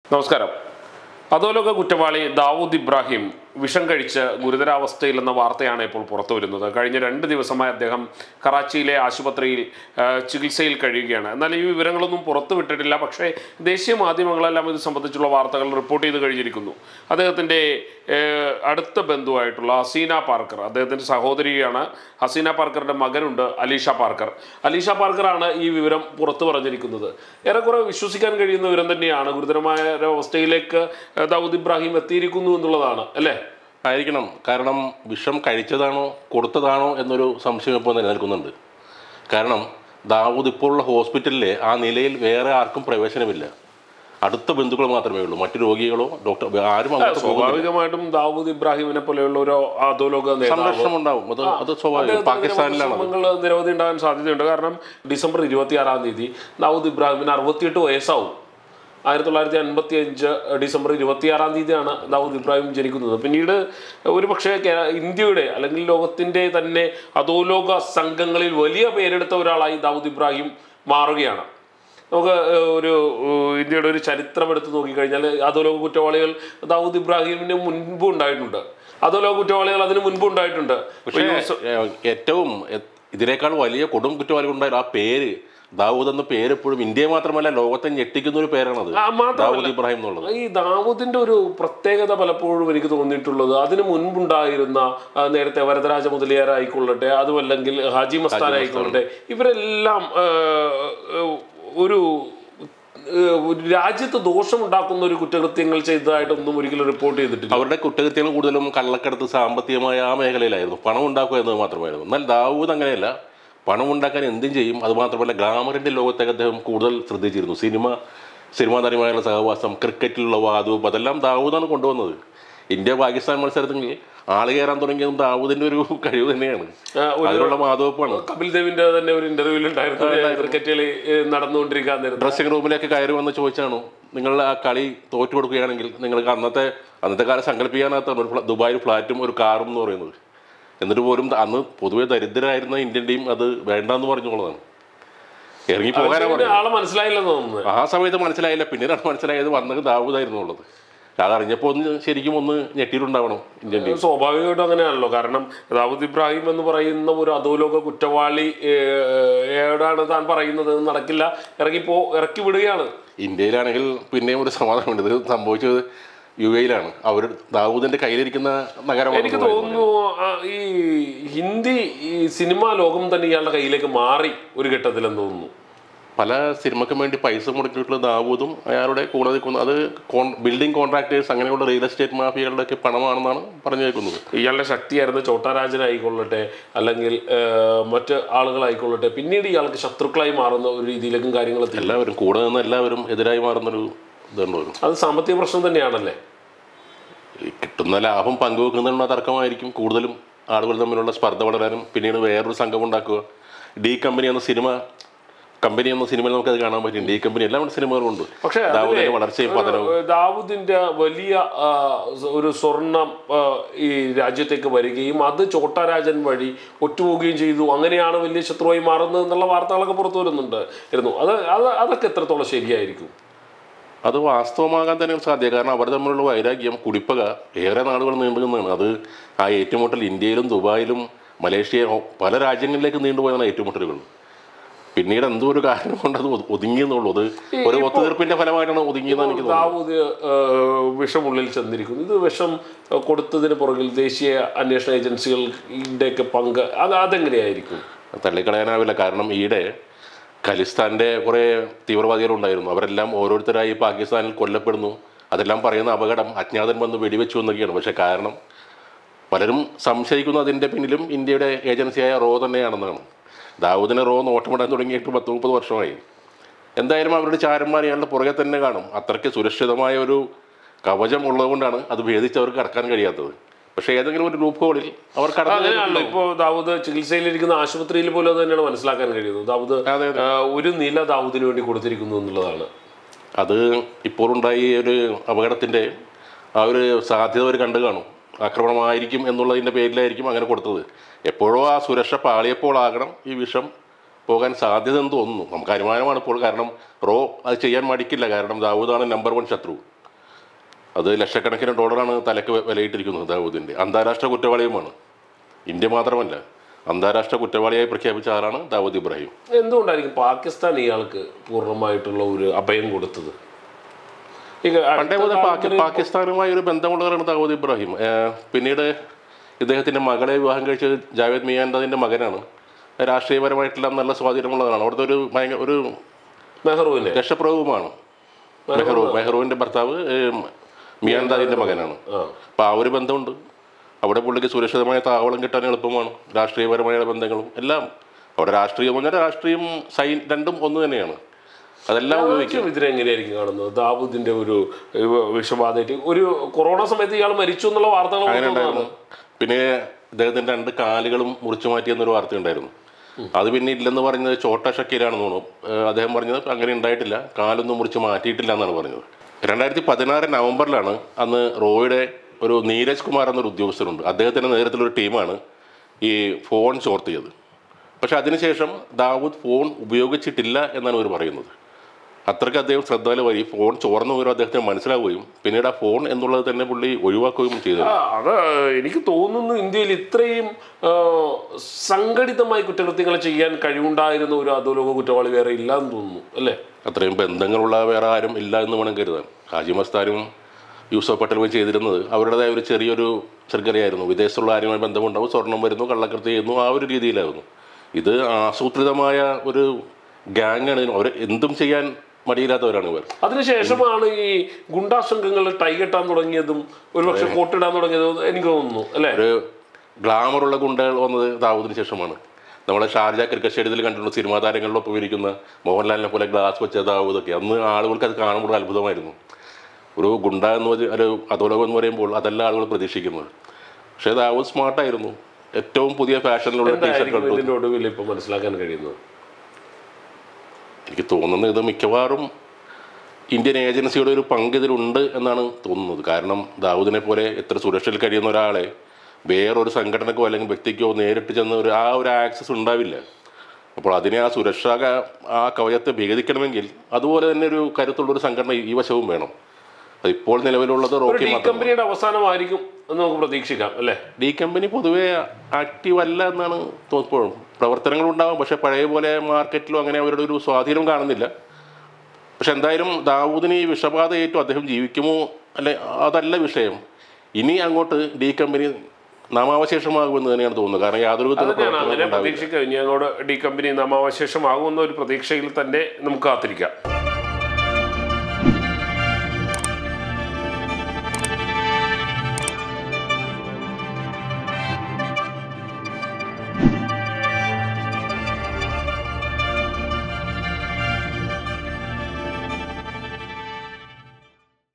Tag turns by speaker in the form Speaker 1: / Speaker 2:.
Speaker 1: നമസ്കാരം. അധോലോക കുറ്റവാളി ദാവൂദ് ഇബ്രാഹിം വിഷം കഴിച്ച് ഗുരുതരാവസ്ഥയിലെന്ന വാർത്തയാണ് ഇപ്പോൾ പുറത്തു വരുന്നത്. കഴിഞ്ഞ 2 ദിവസമായി അദ്ദേഹം കറാച്ചിയിലെ ആശുപത്രിയിൽ ചികിത്സയിൽ കഴിയുകയാണ്. എന്നാൽ ഈ വിവരങ്ങളൊന്നും പുറത്തു വിട്ടിട്ടില്ല. പക്ഷേ ദേശീയ മാധ്യമങ്ങളെല്ലാം ഇത് സംബന്ധിച്ചുള്ള വാർത്തകൾ റിപ്പോർട്ട് ചെയ്ത് കഴിഞ്ഞിരിക്കുന്നു. അദ്ദേഹത്തിൻ്റെ അടുത്ത ബന്ധുവായിട്ടുള്ള ഹസീന പാർക്കർ, അദ്ദേഹത്തിൻ്റെ സഹോദരിയാണ്. ഹസീന പാർക്കറിൻ്റെ മകനുണ്ട് അലീഷ പാർക്കർ. അലീഷ പാർക്കറാണ് ഈ വിവരം പുറത്തു പറഞ്ഞിരിക്കുന്നത്. ഏറെക്കുറെ വിശ്വസിക്കാൻ കഴിയുന്ന വിവരം തന്നെയാണ്. ഗുരുതരമായ ഒരു അവസ്ഥയിലേക്ക് ദാവൂദ് ഇബ്രാഹിം എത്തിയിരിക്കുന്നു എന്നുള്ളതാണ്, അല്ലേ?
Speaker 2: ആയിരിക്കണം. കാരണം വിഷം കഴിച്ചതാണോ കൊടുത്തതാണോ എന്നൊരു സംശയം ഇപ്പോൾ നിലനിൽക്കുന്നുണ്ട്. കാരണം ദാവൂദ് ഇപ്പോഴുള്ള ഹോസ്പിറ്റലിലെ ആ നിലയിൽ വേറെ ആർക്കും പ്രവേശനമില്ല. അടുത്ത ബന്ധുക്കൾ മാത്രമേ ഉള്ളൂ. മറ്റു രോഗികളോ ഡോക്ടർ ആരും
Speaker 1: സ്വാഭാവികമായിട്ടും ദാവൂദ് ഇബ്രാഹിമിനെ പോലെയുള്ള ഒരു അധോലോക
Speaker 2: സംരക്ഷണം ഉണ്ടാവും. അത് സ്വാഭാവികം. പാകിസ്ഥാനിലാണ്
Speaker 1: നിരവധി ഉണ്ടാകാൻ സാധ്യതയുണ്ട്. കാരണം ഡിസംബർ 26 ദാവൂദ് ഇബ്രാഹിമിന് 68 വയസ്സാവും. 1955 ഡിസംബർ 26 ദാവൂദ് ഇബ്രാഹിം ജനിക്കുന്നത്. പിന്നീട് ഒരുപക്ഷെ ഇന്ത്യയുടെ അല്ലെങ്കിൽ ലോകത്തിൻ്റെ തന്നെ അധോലോക സംഘങ്ങളിൽ വലിയ പേരെടുത്ത ഒരാളായി ദാവൂദ് ഇബ്രാഹിം മാറുകയാണ്. നമുക്ക് ഇന്ത്യയുടെ ഒരു ചരിത്രം എടുത്ത് നോക്കിക്കഴിഞ്ഞാൽ അധോലോക കുറ്റവാളികൾ ദാവൂദ് ഇബ്രാഹിമിന് മുൻപ് ഉണ്ടായിട്ടുണ്ട്. അധോലോക കുറ്റവാളികൾ അതിന് മുൻപ് ഉണ്ടായിട്ടുണ്ട്.
Speaker 2: പക്ഷേ ഏറ്റവും ഇതിനേക്കാൾ വലിയ കൊടും കുറ്റവാളികൾ ഉണ്ടായിരുന്നു. ആ പേര് ദാവൂദ് എന്ന പേര് എപ്പോഴും ഇന്ത്യയെ മാത്രമല്ല ലോകത്തെ ഞെട്ടിക്കുന്ന ഒരു പേരാണത്, ദാവൂദ് ഇബ്രാഹിം എന്നുള്ളത്.
Speaker 1: ഈ ദാവൂദിന്റെ ഒരു പ്രത്യേകത പലപ്പോഴും എനിക്ക് തോന്നിയിട്ടുള്ളത് അതിന് മുൻപുണ്ടായിരുന്ന നേരത്തെ വരദരാജ മുതലിയാർ ആയിക്കൊള്ളട്ടെ, അതുമല്ലെങ്കിൽ ഹാജി മസ്താൻ ആയിക്കൊള്ളട്ടെ, ഇവരെല്ലാം ഒരു രാജ്യത്ത് ദോഷമുണ്ടാക്കുന്ന ഒരു കുറ്റകൃത്യങ്ങൾ ചെയ്തതായിട്ടൊന്നും ഒരിക്കലും റിപ്പോർട്ട് ചെയ്തിട്ടില്ല.
Speaker 2: അവരുടെ കുറ്റകൃത്യങ്ങൾ കൂടുതലും കള്ളക്കടത്ത്, സാമ്പത്തികമായ ആ മേഖലയിലായിരുന്നു. പണം ഉണ്ടാക്കുക എന്നത് മാത്രമായിരുന്നു. എന്നാൽ ദാവൂദ് അങ്ങനെയല്ല. പണം ഉണ്ടാക്കാൻ എന്തും ചെയ്യും. അതുമാത്രമല്ല ഗ്ലാമറിൻ്റെ ലോകത്തേക്ക് അദ്ദേഹം കൂടുതൽ ശ്രദ്ധിച്ചിരുന്നു. സിനിമാ നടിമാരുടെ സഹവാസം, ക്രിക്കറ്റിലുള്ള വാദവും അതെല്ലാം ദാവൂദാണ് കൊണ്ടുവന്നത്. ഇന്ത്യ പാകിസ്ഥാൻ മത്സരത്തിൽ ആള് കയറാൻ തുടങ്ങിയതും ദാവൂദിന്റെ ഒരു കഴിവ് തന്നെയാണ്. അതിനുള്ള മാധവപ്പാണ്.
Speaker 1: കപിൽ ദേവിന്റെ തന്നെ ഒരു ഇന്റർവ്യൂവിൽ ഉണ്ടായിരുന്നു. ക്രിക്കറ്റിൽ നടന്നുകൊണ്ടിരിക്കാൻ
Speaker 2: ഡ്രസ്സിംഗ് റൂമിലേക്ക് കയറി വന്ന് ചോദിച്ചാണ്, നിങ്ങൾ ആ കളി തോറ്റു കൊടുക്കുകയാണെങ്കിൽ നിങ്ങൾക്ക് അന്നത്തെ കാലം സങ്കല്പിക്കാനകത്താണ് ഒരു ദുബായിൽ ഫ്ലാറ്റും ഒരു കാറും എന്ന് പറയുന്നത്. എന്നിട്ട് പോലും അന്ന് പൊതുവെ ദരിദ്രരായിരുന്ന ഇന്ത്യൻ ടീം അത് വേണ്ടെന്ന് പറഞ്ഞുകൊള്ളതാണ്. ഇറങ്ങി പോകാനാണ്
Speaker 1: മനസ്സിലായില്ലെന്ന് തോന്നുന്നു.
Speaker 2: ആ സമയത്ത് മനസ്സിലായില്ല. പിന്നീടാണ് മനസ്സിലായത് വന്നത് ദാവൂദായിരുന്നു ഉള്ളത്. അതറിഞ്ഞപ്പോൾ ശരിക്കും ഒന്ന് ഞെട്ടിയിട്ടുണ്ടാവണം ഇന്ത്യൻ ടീം.
Speaker 1: സ്വാഭാവികമായിട്ടും അങ്ങനെയാണല്ലോ. കാരണം ദാവൂദ് ഇബ്രാഹിം എന്ന് പറയുന്ന ഒരു അധോലോക കുറ്റവാളി ഏടാണ് താൻ പറയുന്നത്, നടക്കില്ല, ഇറക്കി വിടുകയാണ്.
Speaker 2: ഇന്ത്യയിലാണെങ്കിൽ പിന്നെയും ഒരു സമാധാനമുണ്ട്. ഇത് സംഭവിച്ചത് യുഎയിലാണ്. അവർ ദാവൂദിന്റെ കയ്യിലിരിക്കുന്ന നഗരമാണ്.
Speaker 1: എനിക്ക് തോന്നുന്നു ഈ ഹിന്ദി സിനിമാ ലോകം തന്നെ ഇയാളുടെ കയ്യിലേക്ക് മാറി ഒരു ഘട്ടത്തിലെന്ന് തോന്നുന്നു.
Speaker 2: പല സിനിമയ്ക്കും വേണ്ടി പൈസ മുടക്കിയിട്ടുള്ള ദാവൂദും അയാളുടെ കൂടെ നിൽക്കുന്നത് അത് ബിൽഡിംഗ് കോൺട്രാക്ടേഴ്സ് അങ്ങനെയുള്ള റിയൽ എസ്റ്റേറ്റ് മാഫിയകളുടെ ഒക്കെ പണമാണെന്നാണ് പറഞ്ഞു കേൾക്കുന്നത്.
Speaker 1: ഇയാളുടെ ശക്തിയായിരുന്നു ചോട്ടാരാജനായിക്കൊള്ളട്ടെ, അല്ലെങ്കിൽ മറ്റ് ആളുകളായിക്കൊള്ളട്ടെ, പിന്നീട് ഇയാൾക്ക് ശത്രുക്കളായി മാറുന്ന ഒരു രീതിയിലേക്കും കാര്യങ്ങൾ
Speaker 2: എല്ലാവരും കൂടെ നിന്ന് എല്ലാവരും എതിരായി മാറുന്നൊരു ഇതുണ്ടോ.
Speaker 1: അത് സാമ്പത്തിക പ്രശ്നം തന്നെയാണല്ലേ.
Speaker 2: കിട്ടുന്ന ലാഭം പങ്കുവെക്കുന്നതിനുള്ള തർക്കമായിരിക്കും കൂടുതലും ആളുകൾ തമ്മിലുള്ള സ്പർദ്ധ വളരാനും. പിന്നീട് വേറൊരു സംഘം ഉണ്ടാക്കുക. ഡി കമ്പനി എന്ന സിനിമയിൽ നമുക്കത് കാണാൻ പറ്റും. ഡി കമ്പനി എല്ലാ സിനിമകളുണ്ട്.
Speaker 1: പക്ഷേ
Speaker 2: ദാവൂദിന്റെ വളർച്ചയും പതനവും,
Speaker 1: ദാവൂദിന്റെ വലിയ ഒരു സ്വർണം ഈ രാജ്യത്തേക്ക് വരികയും അത് ചോട്ടാരാജൻ വഴി ഒറ്റുപോവുകയും ചെയ്തു. അങ്ങനെയാണ് വലിയ ശത്രുവായി മാറുന്നത് എന്നുള്ള വാർത്തകളൊക്കെ പുറത്തു വരുന്നുണ്ടായിരുന്നു. അതൊക്കെ എത്രത്തോളം ശരിയായിരിക്കും?
Speaker 2: അത് വാസ്തവമാകാൻ തന്നെ സാധ്യത. കാരണം അവർ തമ്മിലുള്ള വൈരാഗ്യം, കുടിപ്പക ഏറെ നാളുകൾ നീണ്ടുനിന്നാണ്. അത് ആ ഏറ്റുമുട്ടൽ ഇന്ത്യയിലും ദുബായിലും മലേഷ്യ പല രാജ്യങ്ങളിലേക്ക് നീണ്ടുപോയതാണ് ഏറ്റുമുട്ടലുകൾ. പിന്നീട് എന്തോ ഒരു കാരണം കൊണ്ട് അത് ഒതുങ്ങിയെന്നുള്ളത് ഒരു ഒത്തുതീർപ്പിന്റെ ഫലമായിട്ടാണ് ഒതുങ്ങിയെന്ന് എനിക്ക് തോന്നുന്നു.
Speaker 1: ദാവൂദ് വിഷമുള്ളിൽ ചെന്നിരിക്കുന്നു. ഇത് വിഷം കൊടുത്തതിന് പുറകിൽ ദേശീയ അന്വേഷണ ഏജൻസികളുടെയൊക്കെ പങ്ക് അതെങ്ങനെയായിരിക്കും?
Speaker 2: തള്ളിക്കളയാനാവില്ല. കാരണം ഈയിടെ ഖലിസ്ഥാൻ്റെ കുറേ തീവ്രവാദികളുണ്ടായിരുന്നു. അവരെല്ലാം ഓരോരുത്തരായി പാകിസ്ഥാനിൽ കൊല്ലപ്പെടുന്നു. അതെല്ലാം പറയുന്ന അപകടം അജ്ഞാതൻ വന്ന് വെടിവെച്ചു എന്നൊക്കെയാണ്. പക്ഷേ കാരണം പലരും സംശയിക്കുന്നു അതിൻ്റെ പിന്നിലും ഇന്ത്യയുടെ ഏജൻസിയായ റോ തന്നെയാണെന്നാണ്. ദാവൂദിനെ റോ നോട്ടമിടാൻ തുടങ്ങിയിട്ട് 10-30 വർഷമായി. എന്തായാലും അവരുടെ ചാരന്മാർ ഇയാളുടെ പുറകെ തന്നെ കാണും. അത്രയ്ക്ക് സുരക്ഷിതമായ ഒരു കവചം ഉള്ളതുകൊണ്ടാണ് അത് ഭേദിച്ച് അവർക്ക് കടക്കാൻ കഴിയാത്തത്. പക്ഷേ ഏതെങ്കിലും ഒരു ലൂപ്പ് ഹോളിൽ അവർ
Speaker 1: കടന്നു. ഇപ്പോൾ ദാവൂദ് ചികിത്സയിലിരിക്കുന്ന ആശുപത്രിയിൽ പോലും അത് തന്നെയാണ് മനസ്സിലാക്കാൻ കഴിയുന്നത്. ദാവൂദ് ഒരു നില ദാവൂദിന് വേണ്ടി കൊടുത്തിരിക്കുന്നു എന്നുള്ളതാണ്.
Speaker 2: അത് ഇപ്പോഴുണ്ടായി ഒരു അപകടത്തിൻ്റെ ആ ഒരു സാധ്യത അവർ കണ്ടു കാണും. ആക്രമണമായിരിക്കും എന്നുള്ളതിൻ്റെ പേരിലായിരിക്കും അങ്ങനെ കൊടുത്തത്. എപ്പോഴോ ആ സുരക്ഷ പാളിയപ്പോഴാകണം ഈ വിഷം പോകാൻ സാധ്യത എന്ന് തോന്നുന്നു. നമുക്ക് അനുമാനമാണ് ഇപ്പോൾ. കാരണം റോ അത് ചെയ്യാൻ മടിക്കില്ല. കാരണം ദാവൂദാണ് നമ്പർ 1 ശത്രു. അത് ലക്ഷക്കണക്കിന് ഡോളറാണ് തലക്ക് വിലയിട്ടിരിക്കുന്നത് ദാവൂദിൻ്റെ. അന്താരാഷ്ട്ര കുറ്റവാളിയുമാണ്. ഇന്ത്യ മാത്രമല്ല, അന്താരാഷ്ട്ര കുറ്റവാളിയായി പ്രഖ്യാപിച്ച ആളാണ് ദാവൂദ് ഇബ്രാഹിം.
Speaker 1: എന്തുകൊണ്ടായിരിക്കും പാകിസ്ഥാൻ ഇയാൾക്ക് പൂർണ്ണമായിട്ടുള്ള ഒരു അഭയം കൊടുത്തത്?
Speaker 2: പണ്ടേ മുതൽ പാകിസ്ഥാനുമായി ഒരു ബന്ധമുള്ളവരാണ് ദാവൂദ് ഇബ്രാഹിം. പിന്നീട് ഇദ്ദേഹത്തിൻ്റെ മകളെ വിവാഹം കഴിച്ചത് ജാവേദ് മിയാൻദാദിൻ്റെ മകനാണ്. രാഷ്ട്രീയപരമായിട്ടെല്ലാം നല്ല സ്വാധീനമുള്ളതാണ്. അവിടുത്തെ ഒരു ഒരു
Speaker 1: മെഹ്റൂവിൻ്റെ
Speaker 2: രക്ഷപ്രഭുവുമാണ്. മെഹ്റൂവിൻ്റെ ഭർത്താവ് മിയാൻദാദിൻ്റെ മകനാണ്. അപ്പോൾ ആ ഒരു ബന്ധമുണ്ട്. അവിടെ പുള്ളിക്ക് സുരക്ഷിതമായ താവളം കിട്ടാൻ എളുപ്പമാണ്. രാഷ്ട്രീയപരമായ ബന്ധങ്ങളും എല്ലാം അവിടെ രാഷ്ട്രീയം പറഞ്ഞാൽ രാഷ്ട്രീയം രണ്ടും ഒന്ന് തന്നെയാണ്. അതെല്ലാം ഉപയോഗിക്കും.
Speaker 1: ഇതിനെങ്ങനെയായിരിക്കും കാണുന്നത്? ദാവൂദിന്റെ ഒരു വിഷബാധയായിട്ട് ഒരു കൊറോണ സമയത്ത് ഇയാൾ മരിച്ചു എന്നുള്ള വാർത്തകൾ
Speaker 2: അങ്ങനെ ഉണ്ടായിരുന്നു. പിന്നെ ഇദ്ദേഹത്തിൻ്റെ 2 കാലുകളും മുറിച്ചു മാറ്റിയെന്നൊരു വാർത്തയുണ്ടായിരുന്നു. അത് പിന്നെ ഇല്ലെന്ന് പറഞ്ഞത് ചോട്ട ഷക്കീലാണെന്ന് തോന്നുന്നു. അദ്ദേഹം പറഞ്ഞത് അങ്ങനെ ഉണ്ടായിട്ടില്ല, കാലൊന്നും മുറിച്ച് മാറ്റിയിട്ടില്ല എന്നാണ് പറഞ്ഞത്. 2016 നവംബറിലാണ് അന്ന് റോയുടെ ഒരു നീരജ് കുമാർ എന്നൊരു ഉദ്യോഗസ്ഥരുണ്ട്. അദ്ദേഹത്തിൻ്റെ നേതൃത്വത്തിലൊരു ടീമാണ് ഈ ഫോൺ ചോർത്തിയത്. പക്ഷെ അതിനുശേഷം ദാവൂദ് ഫോൺ ഉപയോഗിച്ചിട്ടില്ല എന്നാണ് ഇവർ പറയുന്നത്. അത്രയ്ക്ക് അദ്ദേഹം ശ്രദ്ധാലുവായി. ഫോൺ ചോർന്ന വിവരം അദ്ദേഹത്തിന് മനസ്സിലാവുകയും പിന്നീട് ആ ഫോൺ എന്നുള്ളത് തന്നെ പുള്ളി ഒഴിവാക്കുകയും ചെയ്തു.
Speaker 1: അത് എനിക്ക് തോന്നുന്നു ഇന്ത്യയിൽ ഇത്രയും സംഘടിതമായി കുറ്റകൃത്യങ്ങൾ ചെയ്യാൻ കഴിവുണ്ടായിരുന്ന ഒരു അധോലോക കുറ്റവാളി വേറെ ഇല്ല എന്ന് തോന്നുന്നു, അല്ലേ?
Speaker 2: അത്രയും ബന്ധങ്ങളുള്ള വേറെ ആരും ഇല്ല എന്ന് വേണം കരുതാൻ. ഹാജി മസ്താനും യൂസഫ് പട്ടേലും ചെയ്തിരുന്നത് അവരുടേതായ ഒരു ചെറിയൊരു ചെറുകരയായിരുന്നു. വിദേശത്തുള്ള ആരുമായി ബന്ധമുണ്ടാവും, സ്വർണം വരുന്നു, കള്ളക്കൃത്യം ചെയ്യുന്നു, ആ ഒരു രീതിയിലായിരുന്നു. ഇത് ആസൂത്രിതമായ ഒരു ഗ്യാങ്ങാണ്. അവർ എന്തും ചെയ്യാൻ മടിയില്ലാത്തവരാണ് ഇവർ.
Speaker 1: അതിനുശേഷമാണ് ഈ ഗുണ്ടാ സംഘങ്ങൾ ടൈ കെട്ടാൻ തുടങ്ങിയതും ഒരുപക്ഷെ കോട്ടിടാൻ തുടങ്ങിയതും എനിക്ക് തോന്നുന്നു, അല്ലേ?
Speaker 2: ഒരു ഗ്ലാമറുള്ള ഗുണ്ടകൾ വന്നത് ദാവൂദിന് ശേഷമാണ്. നമ്മളെ ഷാർജ ക്രിക്കറ്റ് സ്റ്റേഡിയത്തിൽ കണ്ടിട്ടുണ്ട് സിനിമാ താരങ്ങളിലൊപ്പം ഇരിക്കുന്ന മോഹൻലാലിനെ പോലെ ഗ്ലാസ് വെച്ച ദാവൂദൊക്കെ. അന്ന് ആളുകൾക്ക് അത് കാണുമ്പോൾ അത്ഭുതമായിരുന്നു. ഒരു ഗുണ്ട എന്ന് ഒരു അധോലോകം എന്ന് പറയുമ്പോൾ അതല്ല ആളുകൾ പ്രതീക്ഷിക്കുന്നത്. പക്ഷേ ദാവൂദ് സ്മാർട്ടായിരുന്നു. ഏറ്റവും പുതിയ ഫാഷനിലുള്ള
Speaker 1: ഇതിന്റെ ഒടുവിൽ ഇപ്പൊ മനസ്സിലാക്കാൻ കഴിയുന്നത്
Speaker 2: എനിക്ക് തോന്നുന്നത് ഇത് മിക്കവാറും ഇന്ത്യൻ ഏജൻസിയുടെ ഒരു പങ്ക് ഇതിലുണ്ട് എന്നാണ് തോന്നുന്നത്. കാരണം ദാവൂദിനെ പോലെ എത്ര സുരക്ഷയിൽ കഴിയുന്ന ഒരാളെ വേറൊരു സംഘടനക്കോ അല്ലെങ്കിൽ വ്യക്തിക്കോ നേരിട്ട് ചെന്ന് ആ ഒരു ആക്സസ് ഉണ്ടാവില്ല. അപ്പോൾ അതിനെ ആ സുരക്ഷാ ആ കവചത്തെ ഭേദിക്കണമെങ്കിൽ അതുപോലെ തന്നെ ഒരു കരുത്തുള്ളൊരു സംഘടന ഈ വശവും വേണം. അതിപ്പോൾ നിലവിലുള്ളത് റോക്കി
Speaker 1: കമ്പനിയുടെ അവസാനമായിരിക്കും എന്ന് നമുക്ക് പ്രതീക്ഷിക്കാം, അല്ലേ?
Speaker 2: ഡി കമ്പനി പൊതുവേ ആക്റ്റീവ് അല്ല എന്നാണ് തോന്നുമ്പോഴും. പ്രവർത്തനങ്ങളുണ്ടാകും, പക്ഷെ പഴയ പോലെ മാർക്കറ്റിലും അങ്ങനെ അവരുടെ ഒരു സ്വാധീനം കാണുന്നില്ല. പക്ഷെ എന്തായാലും ദാവൂദിന് ഈ വിഷബാധ ഏറ്റു അദ്ദേഹം ജീവിക്കുമോ അല്ലെ അതല്ല വിഷയം. ഇനി അങ്ങോട്ട് ഡി കമ്പനി നാമാവശേഷമാകുമെന്ന് തന്നെയാണ് തോന്നുന്നത്. കാരണം യാതൊരു
Speaker 1: പ്രതീക്ഷിക്കാം. ഇനി അങ്ങോട്ട് ഡി കമ്പനി നാമാവശേഷമാകുമെന്ന ഒരു പ്രതീക്ഷയിൽ തന്നെ നമുക്ക് കാത്തിരിക്കാം.